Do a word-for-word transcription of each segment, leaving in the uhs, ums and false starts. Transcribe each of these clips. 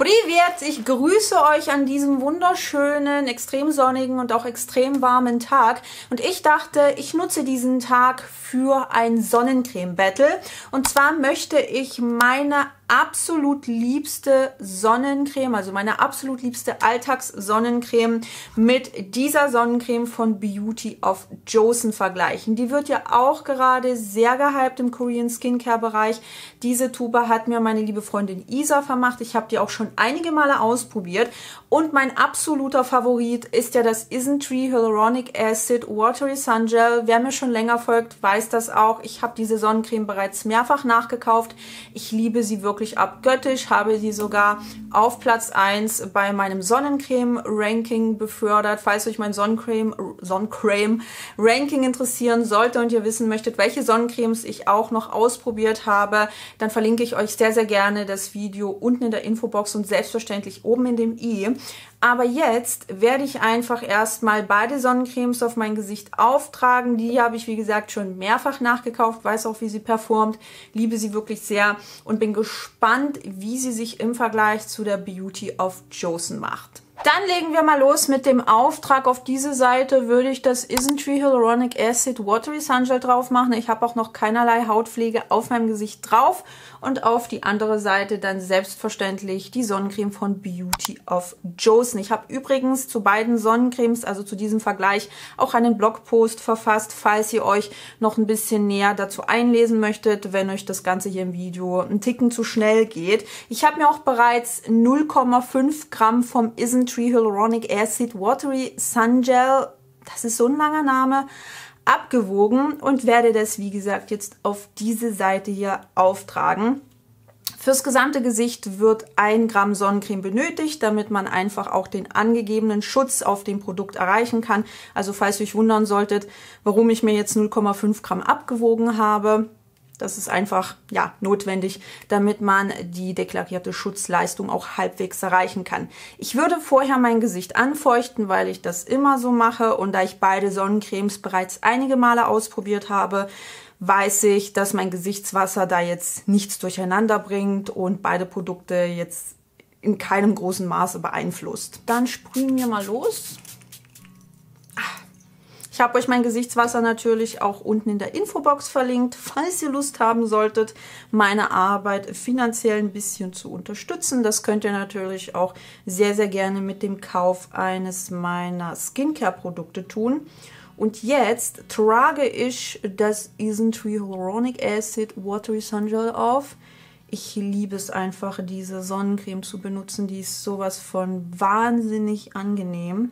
Privet! Ich grüße euch an diesem wunderschönen, extrem sonnigen und auch extrem warmen Tag. Und ich dachte, ich nutze diesen Tag für ein Sonnencreme-Battle. Und zwar möchte ich meine absolut liebste Sonnencreme, also meine absolut liebste Alltags-Sonnencreme mit dieser Sonnencreme von Beauty of Joseon vergleichen. Die wird ja auch gerade sehr gehypt im Korean Skincare-Bereich. Diese Tube hat mir meine liebe Freundin Isa vermacht. Ich habe die auch schon einige Male ausprobiert. Und mein absoluter Favorit ist ja das Isntree Hyaluronic Acid Watery Sun Gel. Wer mir schon länger folgt, weiß das auch. Ich habe diese Sonnencreme bereits mehrfach nachgekauft. Ich liebe sie wirklich abgöttisch, habe sie sogar auf Platz eins bei meinem Sonnencreme-Ranking befördert. Falls euch mein Sonnencreme, Sonnencreme-Ranking interessieren sollte und ihr wissen möchtet, welche Sonnencremes ich auch noch ausprobiert habe, dann verlinke ich euch sehr, sehr gerne das Video unten in der Infobox und selbstverständlich oben in dem i. Aber jetzt werde ich einfach erstmal beide Sonnencremes auf mein Gesicht auftragen. Die habe ich, wie gesagt, schon mehrfach nachgekauft, weiß auch, wie sie performt, liebe sie wirklich sehr und bin gespannt, wie sie sich im Vergleich zu der Beauty of Joseon macht. Dann legen wir mal los mit dem Auftrag. Auf diese Seite würde ich das Isntree Hyaluronic Acid Watery Sun Gel drauf machen. Ich habe auch noch keinerlei Hautpflege auf meinem Gesicht drauf. Und auf die andere Seite dann selbstverständlich die Sonnencreme von Beauty of Joseon. Ich habe übrigens zu beiden Sonnencremes, also zu diesem Vergleich, auch einen Blogpost verfasst, falls ihr euch noch ein bisschen näher dazu einlesen möchtet, wenn euch das Ganze hier im Video einen Ticken zu schnell geht. Ich habe mir auch bereits null Komma fünf Gramm vom Isntree Hyaluronic Acid Watery Sun Gel, das ist so ein langer Name, abgewogen und werde das, wie gesagt, jetzt auf diese Seite hier auftragen. Fürs gesamte Gesicht wird ein Gramm Sonnencreme benötigt, damit man einfach auch den angegebenen Schutz auf dem Produkt erreichen kann. Also falls ihr euch wundern solltet, warum ich mir jetzt null Komma fünf Gramm abgewogen habe, das ist einfach ja notwendig, damit man die deklarierte Schutzleistung auch halbwegs erreichen kann. Ich würde vorher mein Gesicht anfeuchten, weil ich das immer so mache. Und da ich beide Sonnencremes bereits einige Male ausprobiert habe, weiß ich, dass mein Gesichtswasser da jetzt nichts durcheinander bringt und beide Produkte jetzt in keinem großen Maße beeinflusst. Dann sprühen wir mal los. Ich habe euch mein Gesichtswasser natürlich auch unten in der Infobox verlinkt, falls ihr Lust haben solltet, meine Arbeit finanziell ein bisschen zu unterstützen. Das könnt ihr natürlich auch sehr, sehr gerne mit dem Kauf eines meiner Skincare-Produkte tun. Und jetzt trage ich das Isntree Hyaluronic Acid Watery Sun Gel auf. Ich liebe es einfach, diese Sonnencreme zu benutzen. Die ist sowas von wahnsinnig angenehm.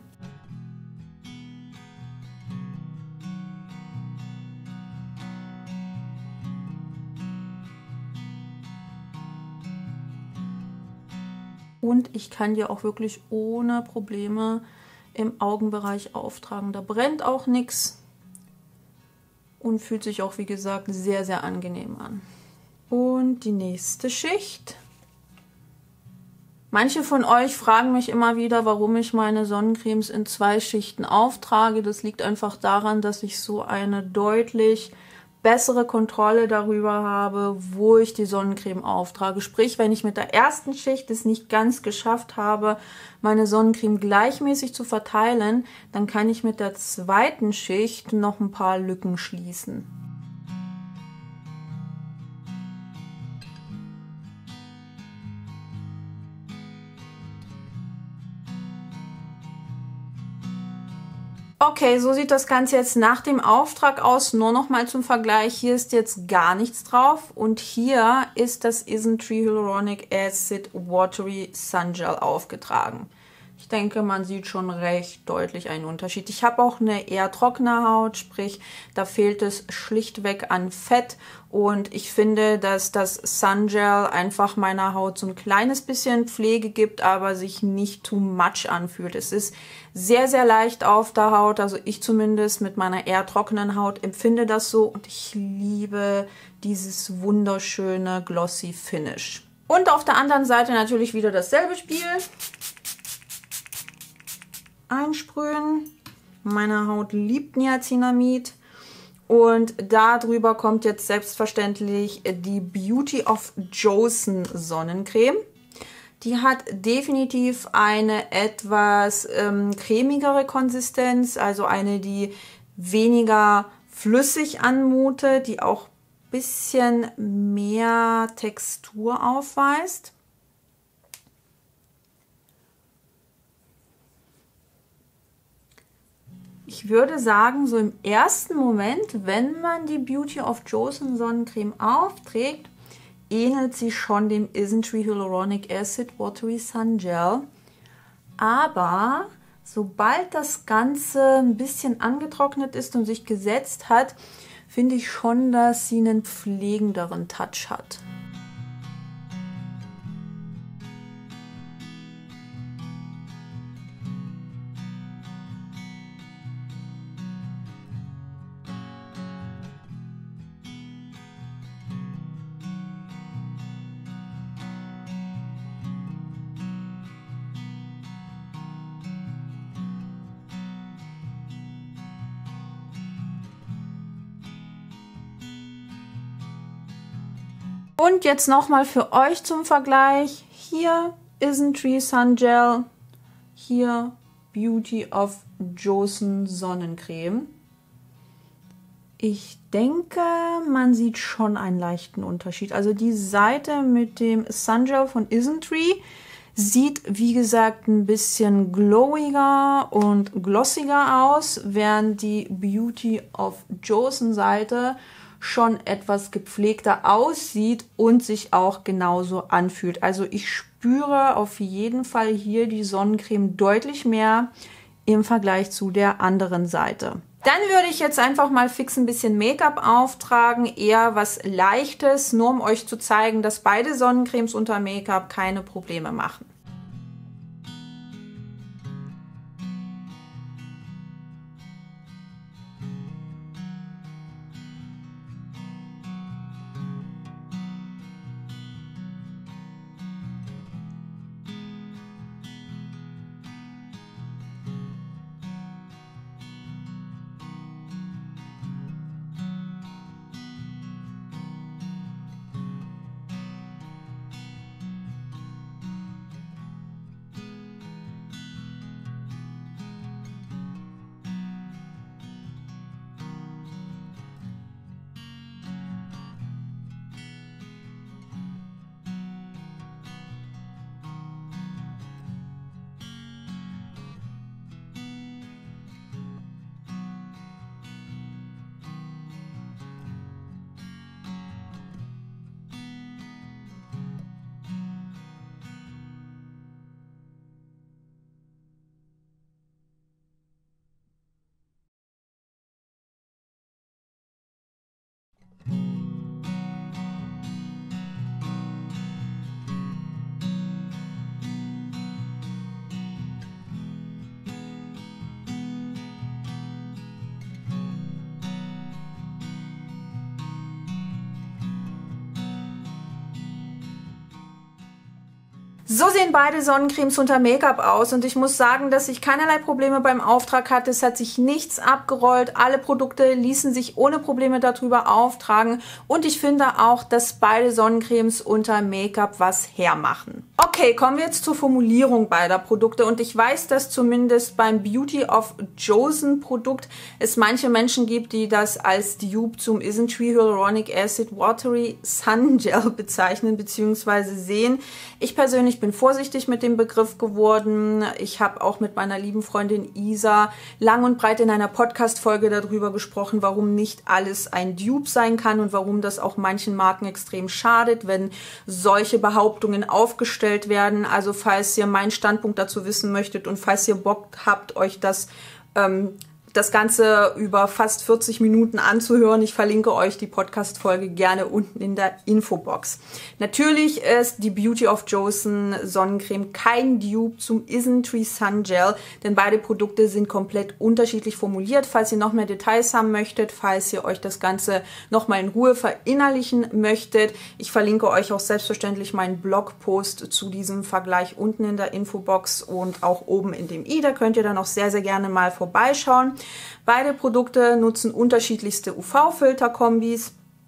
Und ich kann die auch wirklich ohne Probleme im Augenbereich auftragen. Da brennt auch nichts und fühlt sich auch, wie gesagt, sehr, sehr angenehm an. Und die nächste Schicht. Manche von euch fragen mich immer wieder, warum ich meine Sonnencremes in zwei Schichten auftrage. Das liegt einfach daran, dass ich so eine deutlich bessere Kontrolle darüber habe, wo ich die Sonnencreme auftrage. Sprich, wenn ich mit der ersten Schicht es nicht ganz geschafft habe, meine Sonnencreme gleichmäßig zu verteilen, dann kann ich mit der zweiten Schicht noch ein paar Lücken schließen. Okay, so sieht das Ganze jetzt nach dem Auftrag aus. Nur noch mal zum Vergleich. Hier ist jetzt gar nichts drauf. Und hier ist das Isntree Hyaluronic Acid Watery Sun Gel aufgetragen. Ich denke, man sieht schon recht deutlich einen Unterschied. Ich habe auch eine eher trockene Haut, sprich, da fehlt es schlichtweg an Fett. Und ich finde, dass das Sun Gel einfach meiner Haut so ein kleines bisschen Pflege gibt, aber sich nicht too much anfühlt. Es ist sehr, sehr leicht auf der Haut. Also ich zumindest mit meiner eher trockenen Haut empfinde das so. Und ich liebe dieses wunderschöne Glossy Finish. Und auf der anderen Seite natürlich wieder dasselbe Spiel. Einsprühen. Meine Haut liebt Niacinamid. Und darüber kommt jetzt selbstverständlich die Beauty of Joseon Sonnencreme. Die hat definitiv eine etwas ähm, cremigere Konsistenz, also eine, die weniger flüssig anmutet, die auch ein bisschen mehr Textur aufweist. Ich würde sagen, so im ersten Moment, wenn man die Beauty of Joseon Sonnencreme aufträgt, ähnelt sie schon dem Isntree Hyaluronic Acid Watery Sun Gel. Aber sobald das Ganze ein bisschen angetrocknet ist und sich gesetzt hat, finde ich schon, dass sie einen pflegenderen Touch hat. Und jetzt nochmal für euch zum Vergleich. Hier Isntree Sun Gel, hier Beauty of Joseon Sonnencreme. Ich denke, man sieht schon einen leichten Unterschied. Also die Seite mit dem Sun Gel von Isntree sieht, wie gesagt, ein bisschen glowiger und glossiger aus, während die Beauty of Joseon Seite schon etwas gepflegter aussieht und sich auch genauso anfühlt. Also ich spüre auf jeden Fall hier die Sonnencreme deutlich mehr im Vergleich zu der anderen Seite. Dann würde ich jetzt einfach mal fix ein bisschen Make-up auftragen, eher was Leichtes, nur um euch zu zeigen, dass beide Sonnencremes unter Make-up keine Probleme machen. So sehen beide Sonnencremes unter Make-up aus und ich muss sagen, dass ich keinerlei Probleme beim Auftrag hatte. Es hat sich nichts abgerollt. Alle Produkte ließen sich ohne Probleme darüber auftragen und ich finde auch, dass beide Sonnencremes unter Make-up was hermachen. Okay, kommen wir jetzt zur Formulierung beider Produkte und ich weiß, dass zumindest beim Beauty of Joseon Produkt es manche Menschen gibt, die das als Dupe zum Isntree Hyaluronic Acid Watery Sun Gel bezeichnen bzw. sehen. Ich persönlich bin vorsichtig mit dem Begriff geworden. Ich habe auch mit meiner lieben Freundin Isa lang und breit in einer Podcast-Folge darüber gesprochen, warum nicht alles ein Dupe sein kann und warum das auch manchen Marken extrem schadet, wenn solche Behauptungen aufgestellt werden. Also falls ihr meinen Standpunkt dazu wissen möchtet und falls ihr Bock habt, euch das ähm, das Ganze über fast vierzig Minuten anzuhören. Ich verlinke euch die Podcast-Folge gerne unten in der Infobox. Natürlich ist die Beauty of Joseon Sonnencreme kein Dupe zum Isntree Sun Gel, denn beide Produkte sind komplett unterschiedlich formuliert. Falls ihr noch mehr Details haben möchtet, falls ihr euch das Ganze nochmal in Ruhe verinnerlichen möchtet, ich verlinke euch auch selbstverständlich meinen Blogpost zu diesem Vergleich unten in der Infobox und auch oben in dem i. Da könnt ihr dann auch sehr, sehr gerne mal vorbeischauen. Beide Produkte nutzen unterschiedlichste U V-Filterkombis.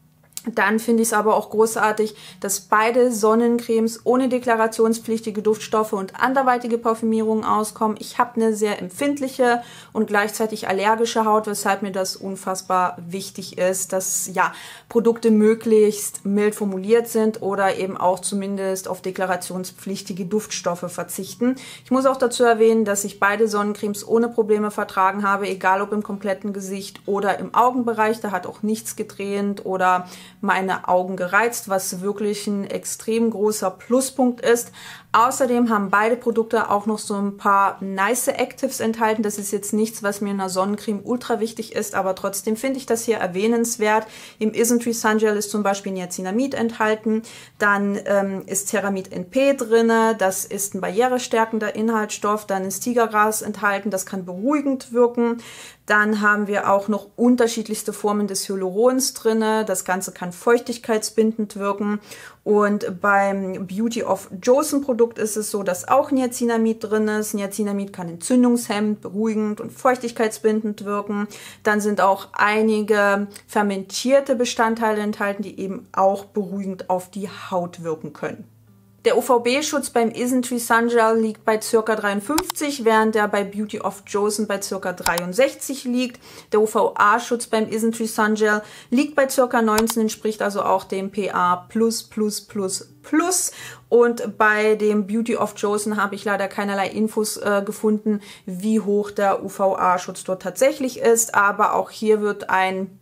Dann finde ich es aber auch großartig, dass beide Sonnencremes ohne deklarationspflichtige Duftstoffe und anderweitige Parfümierungen auskommen. Ich habe eine sehr empfindliche und gleichzeitig allergische Haut, weshalb mir das unfassbar wichtig ist, dass ja Produkte möglichst mild formuliert sind oder eben auch zumindest auf deklarationspflichtige Duftstoffe verzichten. Ich muss auch dazu erwähnen, dass ich beide Sonnencremes ohne Probleme vertragen habe, egal ob im kompletten Gesicht oder im Augenbereich. Da hat auch nichts getränt oder meine Augen gereizt, was wirklich ein extrem großer Pluspunkt ist. Außerdem haben beide Produkte auch noch so ein paar nice Actives enthalten. Das ist jetzt nichts, was mir in einer Sonnencreme ultra wichtig ist, aber trotzdem finde ich das hier erwähnenswert. Im Isntree Sun Gel ist zum Beispiel Niacinamid enthalten, dann ähm, ist Ceramid N P drin, das ist ein barrierestärkender Inhaltsstoff, dann ist Tigergras enthalten, das kann beruhigend wirken. Dann haben wir auch noch unterschiedlichste Formen des Hyalurons drin. Das Ganze kann feuchtigkeitsbindend wirken. Und beim Beauty of Joseon Produkt ist es so, dass auch Niacinamid drin ist. Niacinamid kann entzündungshemmend, beruhigend und feuchtigkeitsbindend wirken. Dann sind auch einige fermentierte Bestandteile enthalten, die eben auch beruhigend auf die Haut wirken können. Der U V B-Schutz beim Isntree Sun Gel liegt bei ca. dreiundfünfzig, während der bei Beauty of Joseon bei ca. dreiundsechzig liegt. Der U V A-Schutz beim Isntree Sun Gel liegt bei ca. neunzehn, entspricht also auch dem P A plus plus plus plus. Und bei dem Beauty of Joseon habe ich leider keinerlei Infos äh, gefunden, wie hoch der U V A-Schutz dort tatsächlich ist. Aber auch hier wird ein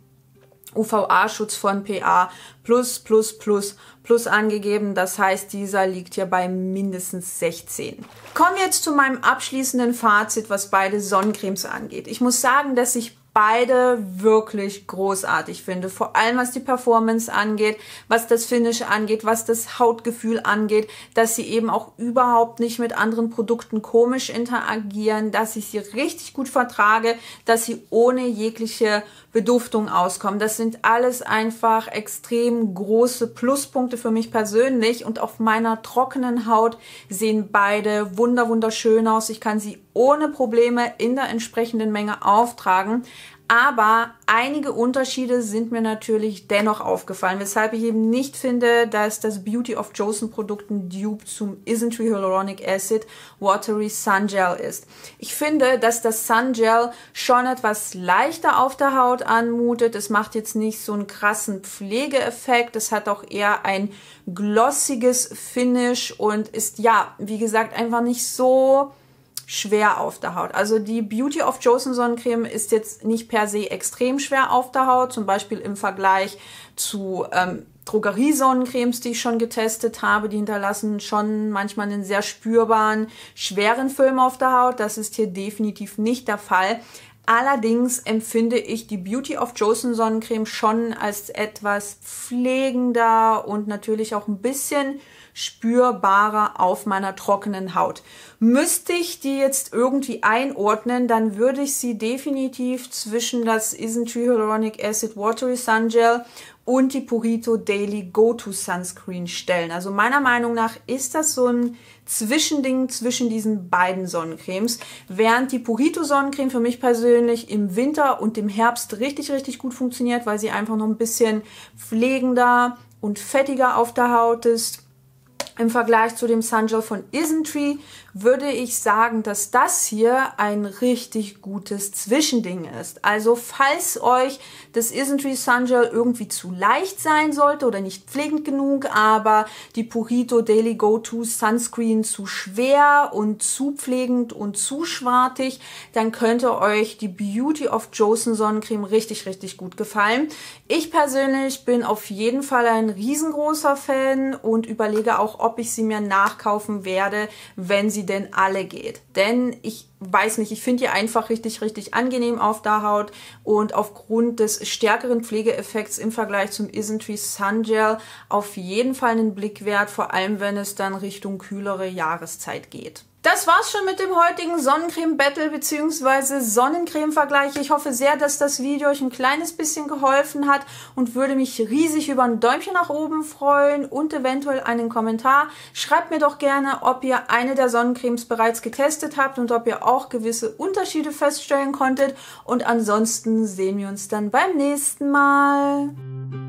U V A-Schutz von P A plus plus plus plus angegeben. Das heißt, dieser liegt hier bei mindestens sechzehn. Kommen wir jetzt zu meinem abschließenden Fazit, was beide Sonnencremes angeht. Ich muss sagen, dass ich beide wirklich großartig finde. Vor allem was die Performance angeht, was das Finish angeht, was das Hautgefühl angeht, dass sie eben auch überhaupt nicht mit anderen Produkten komisch interagieren, dass ich sie richtig gut vertrage, dass sie ohne jegliche Beduftung auskommen. Das sind alles einfach extrem große Pluspunkte für mich persönlich und auf meiner trockenen Haut sehen beide wunder wunderschön aus. Ich kann sie ohne Probleme in der entsprechenden Menge auftragen. Aber einige Unterschiede sind mir natürlich dennoch aufgefallen, weshalb ich eben nicht finde, dass das Beauty of Joseon Produkt ein Dupe zum Isntree Hyaluronic Acid Watery Sun Gel ist. Ich finde, dass das Sun Gel schon etwas leichter auf der Haut anmutet. Es macht jetzt nicht so einen krassen Pflegeeffekt. Es hat auch eher ein glossiges Finish und ist, ja, wie gesagt, einfach nicht so schwer auf der Haut. Also die Beauty of Joseon Sonnencreme ist jetzt nicht per se extrem schwer auf der Haut, zum Beispiel im Vergleich zu ähm, Drogerie-Sonnencremes, die ich schon getestet habe. Die hinterlassen schon manchmal einen sehr spürbaren, schweren Film auf der Haut. Das ist hier definitiv nicht der Fall. Allerdings empfinde ich die Beauty of Joseon Sonnencreme schon als etwas pflegender und natürlich auch ein bisschen spürbarer auf meiner trockenen Haut. Müsste ich die jetzt irgendwie einordnen, dann würde ich sie definitiv zwischen das Isntree Hyaluronic Acid Watery Sun Gel und die Purito Daily Go-To Sunscreen stellen. Also meiner Meinung nach ist das so ein Zwischending zwischen diesen beiden Sonnencremes, während die Purito Sonnencreme für mich persönlich im Winter und im Herbst richtig, richtig gut funktioniert, weil sie einfach noch ein bisschen pflegender und fettiger auf der Haut ist. Im Vergleich zu dem Sun Gel von Isntree würde ich sagen, dass das hier ein richtig gutes Zwischending ist. Also falls euch das Isntree Sun Gel irgendwie zu leicht sein sollte oder nicht pflegend genug, aber die Purito Daily Go-To Sunscreen zu schwer und zu pflegend und zu schwartig, dann könnte euch die Beauty of Joseon Sonnencreme richtig, richtig gut gefallen. Ich persönlich bin auf jeden Fall ein riesengroßer Fan und überlege auch, ob ich sie mir nachkaufen werde, wenn sie denn alle geht. Denn ich weiß nicht, ich finde die einfach richtig, richtig angenehm auf der Haut und aufgrund des stärkeren Pflegeeffekts im Vergleich zum Isntree Sun Gel auf jeden Fall einen Blick wert, vor allem wenn es dann Richtung kühlere Jahreszeit geht. Das war's schon mit dem heutigen Sonnencreme-Battle bzw. Sonnencreme-Vergleich. Ich hoffe sehr, dass das Video euch ein kleines bisschen geholfen hat und würde mich riesig über ein Däumchen nach oben freuen und eventuell einen Kommentar. Schreibt mir doch gerne, ob ihr eine der Sonnencremes bereits getestet habt und ob ihr auch gewisse Unterschiede feststellen konntet. Und ansonsten sehen wir uns dann beim nächsten Mal.